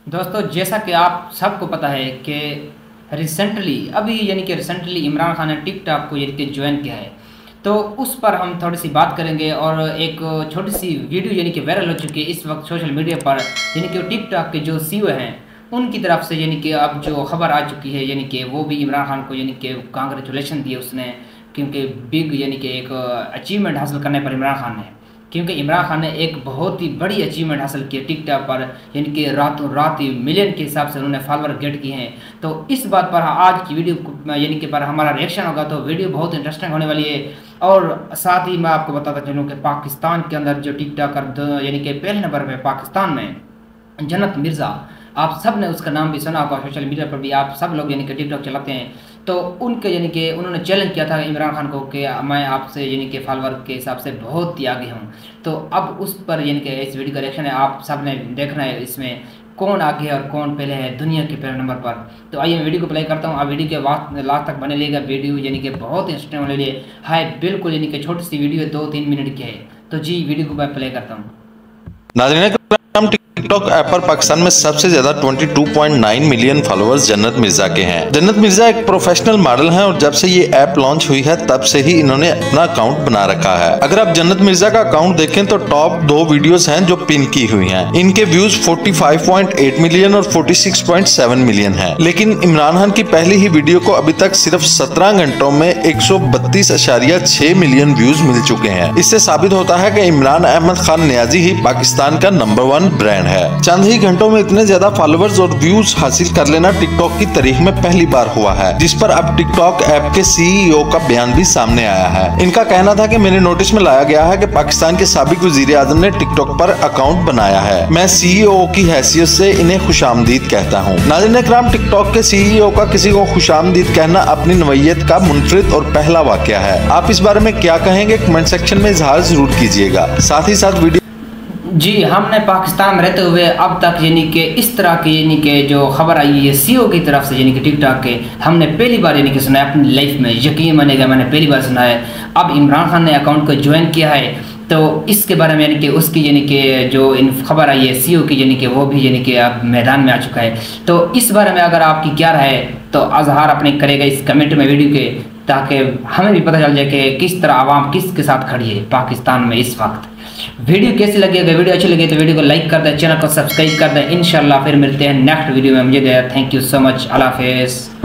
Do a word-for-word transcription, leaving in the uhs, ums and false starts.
दोस्तों, जैसा कि आप सबको पता है कि रिसेंटली अभी यानी कि रिसेंटली इमरान खान ने टिकटॉक को यानी कि ज्वाइन किया है। तो उस पर हम थोड़ी सी बात करेंगे और एक छोटी सी वीडियो यानी कि वायरल हो चुकी है इस वक्त सोशल मीडिया पर, यानी कि टिकटॉक के जो सीईओ हैं उनकी तरफ से यानी कि अब जो खबर आ चुकी है, यानी कि वो भी इमरान खान को यानी कि कांग्रेचुलेशन दिए उसने, क्योंकि बिग यानी कि एक अचीवमेंट हासिल करने पर इमरान खान ने क्योंकि इमरान खान ने एक बहुत ही बड़ी अचीवमेंट हासिल की टिकटॉक पर, यानी कि रातों रात ही मिलियन के हिसाब से उन्होंने फॉलोअर गेट किए हैं। तो इस बात पर आज की वीडियो यानी कि पर हमारा रिएक्शन होगा, तो वीडियो बहुत इंटरेस्टिंग होने वाली है। और साथ ही मैं आपको बताता चलूँ कि पाकिस्तान के अंदर जो टिकटॉकर यानी कि पहले नंबर पर पाकिस्तान में जन्नत मिर्ज़ा, आप सब ने उसका नाम भी सुना होगा, सोशल मीडिया पर भी आप सब लोग यानी कि टिकटॉक चलाते हैं। तो उनके यानी कि उन्होंने चैलेंज किया था इमरान खान को कि मैं आपसे यानी कि फॉलोअर के हिसाब से बहुत ही आगे हूँ। तो अब उस पर यानी कि इस वीडियो का रिएक्शन है, आप सब ने देखना है इसमें कौन आगे है और कौन पहले है दुनिया के पहले नंबर पर। तो आइए मैं वीडियो को प्ले करता हूँ। आप वीडियो के लास्ट तक बने लेगा, वीडियो यानी कि बहुत इंटरेस्टिंग होने लिए है बिल्कुल, यानी कि छोटी सी वीडियो दो तीन मिनट की है। तो जी वीडियो को मैं प्ले करता हूँ। नाज़रीन, टिकटॉक ऐप पर पाकिस्तान में सबसे ज्यादा बाईस पॉइंट नौ मिलियन फॉलोअर्स जन्नत मिर्जा के हैं। जन्नत मिर्जा एक प्रोफेशनल मॉडल हैं और जब से ये ऐप लॉन्च हुई है तब से ही इन्होंने अपना अकाउंट बना रखा है। अगर आप जन्नत मिर्जा का अकाउंट देखें तो टॉप दो वीडियोस हैं जो पिन की हुई हैं। इनके व्यूज पैंतालीस पॉइंट आठ मिलियन और छियालीस पॉइंट सात मिलियन हैं। लेकिन इमरान खान की पहली ही वीडियो को अभी तक सिर्फ सत्रह घंटों में एक सौ बत्तीस अशारिया छह मिलियन व्यूज मिल चुके हैं। इससे साबित होता है कि इमरान अहमद खान नियाजी ही पाकिस्तान का नंबर वन ब्रांड है। चंद ही घंटों में इतने ज्यादा फॉलोअर्स और व्यूज हासिल कर लेना टिकटॉक की तारीख में पहली बार हुआ है, जिस पर अब टिकटॉक ऐप के सीईओ का बयान भी सामने आया है। इनका कहना था कि मेरे नोटिस में लाया गया है कि पाकिस्तान के साबिक वजीर आजम ने टिकटॉक पर अकाउंट बनाया है। मैं सीईओ की हैसियत से इन्हें खुशामदीद कहता हूँ। नाज़रीन इकराम, टिकटॉक के सीईओ का किसी को खुशामदीद कहना अपनी नवैयत का मुनफरिद और पहला वाकया है। आप इस बारे में क्या कहेंगे, कमेंट सेक्शन में इजहार जरूर कीजिएगा। साथ ही साथ वीडियो जी हमने पाकिस्तान में रहते हुए अब तक यानी कि इस तरह की यानी कि जो खबर आई है सीईओ की तरफ से यानी कि टिकटॉक के, हमने पहली बार यानी कि सुना है अपनी लाइफ में, यकीन मानेगा मैंने पहली बार सुना है। अब इमरान खान ने अकाउंट को ज्वाइन किया है, तो इसके बारे में यानी कि उसकी यानी कि जो इन खबर आई है सीईओ की, यानी कि वो भी यानी कि अब मैदान में आ चुका है। तो इस बारे में अगर आपकी क्या राय है तो अजहार अपने करेगा इस कमेंट में वीडियो के, ताकि हमें भी पता चल जाए कि किस तरह आवाम किसके साथ खड़ी है पाकिस्तान में इस वक्त। वीडियो कैसी लगी? अगर वीडियो अच्छी लगी तो वीडियो को लाइक कर दें, चैनल को सब्सक्राइब कर दें। इंशाल्लाह फिर मिलते हैं नेक्स्ट वीडियो में। मुझे दे थैंक यू सो मच, अल्लाह हाफिज़।